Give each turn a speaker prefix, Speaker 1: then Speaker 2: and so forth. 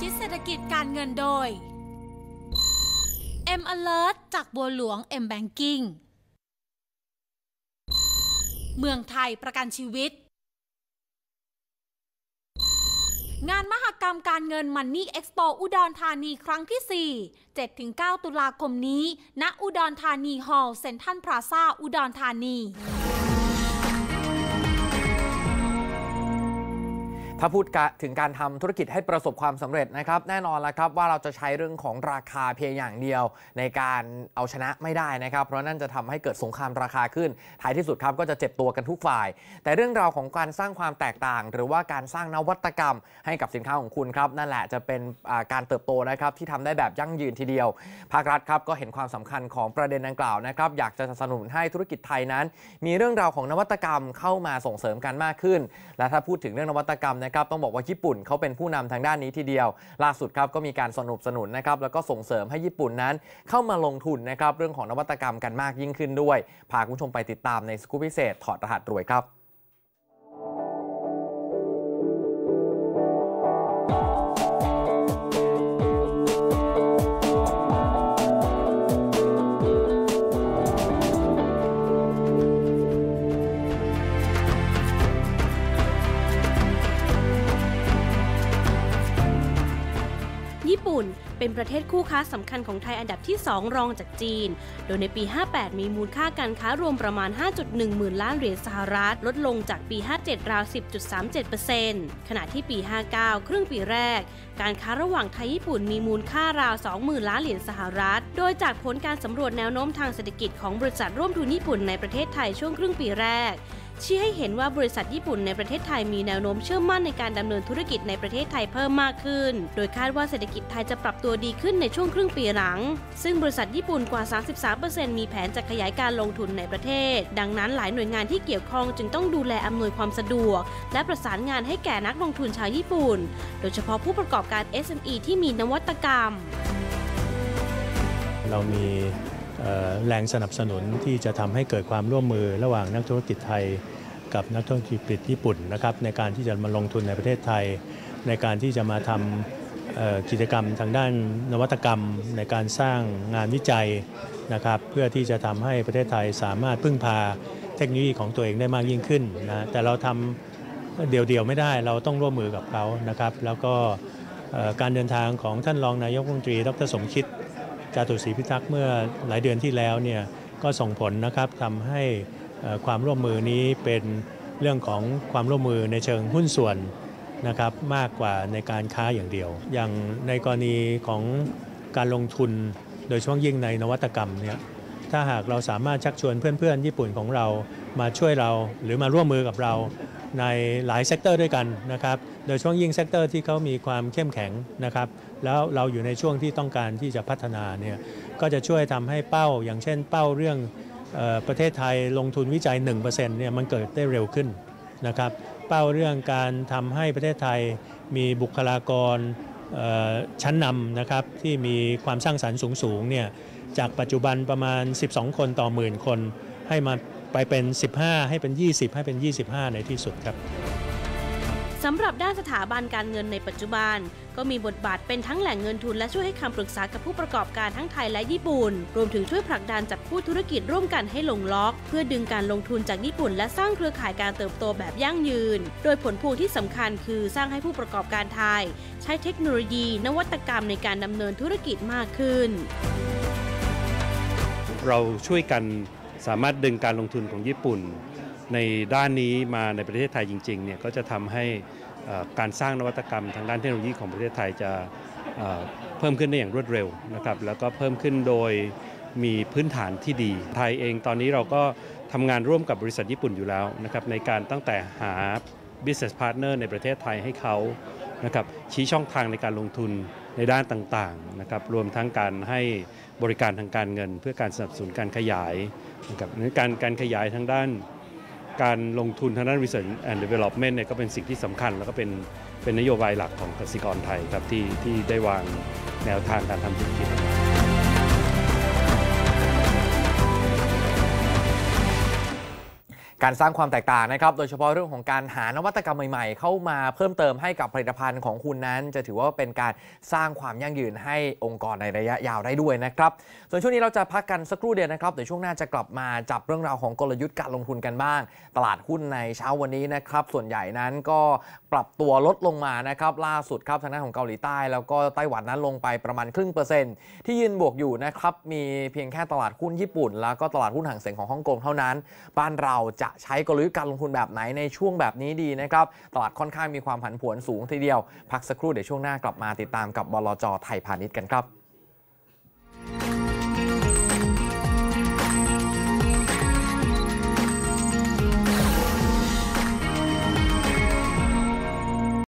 Speaker 1: ชิดเศรษฐกิจการเงินโดย M Alert จากบัวหลวง M Banking เมืองไทยประกันชีวิตงานมหกรรมการเงิน Money Expo อุดรธานีครั้งที่ 4 7-9 ตุลาคมนี้ณอุดรธานีฮอลล์เซ็นทรัลพลาซ่าอุดรธานี
Speaker 2: ถ้าพูดถึงการทำธุรกิจให้ประสบความสำเร็จนะครับแน่นอนแล้วครับว่าเราจะใช้เรื่องของราคาเพียงอย่างเดียวในการเอาชนะไม่ได้นะครับเพราะนั่นจะทำให้เกิดสงครามราคาขึ้นท้ายที่สุดครับก็จะเจ็บตัวกันทุกฝ่ายแต่เรื่องราวของการสร้างความแตกต่างหรือว่าการสร้างนวัตกรรมให้กับสินค้าของคุณครับนั่นแหละจะเป็นการเติบโตนะครับที่ทำได้แบบยั่งยืนทีเดียวภาครัฐครับก็เห็นความสำคัญของประเด็นดังกล่าวนะครับอยากจะสนับสนุนให้ธุรกิจไทยนั้นมีเรื่องราวของนวัตกรรมเข้ามาส่งเสริมกันมากขึ้นและถ้าพูดถึงเรื่องนวัตกรรมนะครับต้องบอกว่าญี่ปุ่นเขาเป็นผู้นำทางด้านนี้ทีเดียวล่าสุดครับก็มีการสนับสนุนนะครับแล้วก็ส่งเสริมให้ญี่ปุ่นนั้นเข้ามาลงทุนนะครับเรื่องของนวัตกรรมกันมากยิ่งขึ้นด้วยพาคุณผู้ชมไปติดตามในสกู๊ปพิเศษถอดรหัสรวยครับ
Speaker 3: ญี่ปุ่นเป็นประเทศคู่ค้าสำคัญของไทยอันดับที่ 2 รองจากจีนโดยในปี 58 มีมูลค่าการค้ารวมประมาณ 5.1 หมื่นล้านเหรียญสหรัฐลดลงจากปี 57 ราว 10.37% ขณะที่ปี 59 ครึ่งปีแรกการค้าระหว่างไทยญี่ปุ่นมีมูลค่าราว 20,000 ล้านเหรียญสหรัฐโดยจากผลการสำรวจแนวโน้มทางเศรษฐกิจของบริษัทร่วมทุนญี่ปุ่นในประเทศไทยช่วงครึ่งปีแรกชี้ให้เห็นว่าบริษัทญี่ปุ่นในประเทศไทยมีแนวโน้มเชื่อมั่นในการดำเนินธุรกิจในประเทศไทยเพิ่มมากขึ้นโดยคาดว่าเศรษฐกิจไทยจะปรับตัวดีขึ้นในช่วงครึ่งปีหลังซึ่งบริษัทญี่ปุ่นกว่า 33% มีแผนจะขยายการลงทุนในประเทศดังนั้นหลายหน่วยงานที่เกี่ยวข้องจึงต้องดูแลอำนวยความสะดวกและประสานงานให้แก่นักลงทุนชาวญี่ปุ่นโดยเฉพาะผู้ประกอบการ SME ที่มีนวัตกรรม
Speaker 4: เรามีแรงสนับสนุนที่จะทำให้เกิดความร่วมมือระหว่างนักธุรกิจไทยกับนักธุรกิจญี่ปุ่นนะครับในการที่จะมาลงทุนในประเทศไทยในการที่จะมาทำกิจกรรมทางด้านนวัตกรรมในการสร้างงานวิจัยนะครับเพื่อที่จะทำให้ประเทศไทยสามารถพึ่งพาเทคโนโลยีของตัวเองได้มากยิ่งขึ้นนะแต่เราทำเดี่ยวๆไม่ได้เราต้องร่วมมือกับเขานะครับแล้วก็การเดินทางของท่านรองนายกรัฐมนตรีดร.สมคิดจาตุศรีพิทักษ์เมื่อหลายเดือนที่แล้วเนี่ยก็ส่งผลนะครับทำให้ความร่วมมือนี้เป็นเรื่องของความร่วมมือในเชิงหุ้นส่วนนะครับมากกว่าในการค้าอย่างเดียวอย่างในกรณีของการลงทุนโดยเฉพาะยิ่งในนวัตกรรมเนี่ยถ้าหากเราสามารถชักชวนเพื่อนๆญี่ปุ่นของเรามาช่วยเราหรือมาร่วมมือกับเราในหลายเซกเตอร์ด้วยกันนะครับโดยเฉพาะยิ่งเซกเตอร์ที่เขามีความเข้มแข็งนะครับแล้วเราอยู่ในช่วงที่ต้องการที่จะพัฒนาเนี่ยก็จะช่วยทำให้เป้าอย่างเช่นเป้าเรื่องประเทศไทยลงทุนวิจัย 1% เนี่ยมันเกิดได้เร็วขึ้นนะครับเป้าเรื่องการทำให้ประเทศไทยมีบุคลากรชั้นนำนะครับที่มีความสร้างสรรค์สูงเนี่ยจากปัจจุบันประมาณ12คนต่อหมื่นคนให้มาไปเป็น15ให้เป็น20ให้เป็น25ในที่สุดครับ
Speaker 3: สำหรับด้านสถาบันการเงินในปัจจุบันก็มีบทบาทเป็นทั้งแหล่งเงินทุนและช่วยให้คำปรึกษากับผู้ประกอบการทั้งไทยและญี่ปุ่นรวมถึงช่วยผลักดันจับคู่ธุรกิจร่วมกันให้ลงล็อกเพื่อดึงการลงทุนจากญี่ปุ่นและสร้างเครือข่ายการเติบโตแบบยั่งยืนโดยผลพวงที่สำคัญคือสร้างให้ผู้ประกอบการไทยใช้เทคโนโลยีนวัตกรรมในการดำเนินธุรกิจมากขึ้น
Speaker 5: เราช่วยกันสามารถดึงการลงทุนของญี่ปุ่นในด้านนี้มาในประเทศไทยจริงๆเนี่ยก็จะทำให้การสร้างนวัตกรรมทางด้านเทคโนโลยีของประเทศไทยจะเพิ่มขึ้นได้อย่างรวดเร็วนะครับแล้วก็เพิ่มขึ้นโดยมีพื้นฐานที่ดีไทยเองตอนนี้เราก็ทำงานร่วมกับบริษัทญี่ปุ่นอยู่แล้วนะครับในการตั้งแต่หา business partner ในประเทศไทยให้เขานะครับชี้ช่องทางในการลงทุนในด้านต่างๆนะครับรวมทั้งการให้บริการทางการเงินเพื่อการสนับสนุนการขยายนะครับการขยายทางด้านการลงทุนทางด้าน Research and Development เนี่ยก็เป็นสิ่งที่สำคัญแล้วก็เป็นนโยบายหลักของกสิกรไทยครับที่ได้วางแนวทางการทำธุรกิจ
Speaker 2: การสร้างความแตกต่างนะครับโดยเฉพาะเรื่องของการหานวัตกรรมใหม่ๆเข้ามาเพิ่มเติมให้กับผลิตภัณฑ์ของคุณนั้นจะถือว่าเป็นการสร้างความยั่งยืนให้องค์กรในระยะยาวได้ด้วยนะครับส่วนช่วงนี้เราจะพักกันสักครู่เดียวนะครับเดี๋ยวช่วงหน้าจะกลับมาจับเรื่องราวของกลยุทธ์การลงทุนกันบ้างตลาดหุ้นในเช้าวันนี้นะครับส่วนใหญ่นั้นก็ปรับตัวลดลงมานะครับล่าสุดครับทางด้านของเกาหลีใต้แล้วก็ไต้หวันนั้นลงไปประมาณ0.5%ที่ยืนบวกอยู่นะครับมีเพียงแค่ตลาดหุ้นญี่ปุ่นแล้วก็ตลาดหุ้นหางเส็งของฮ่องกงเท่านั้นบ้านเราจะใช้กลยุทธ์การลงทุนแบบไหนในช่วงแบบนี้ดีนะครับตลาดค่อนข้างมีความผันผวนสูงทีเดียวพักสักครู่เดี๋ยวช่วงหน้ากลับมาติดตามกับบลจ.ไทยพาณิชย์กันครับ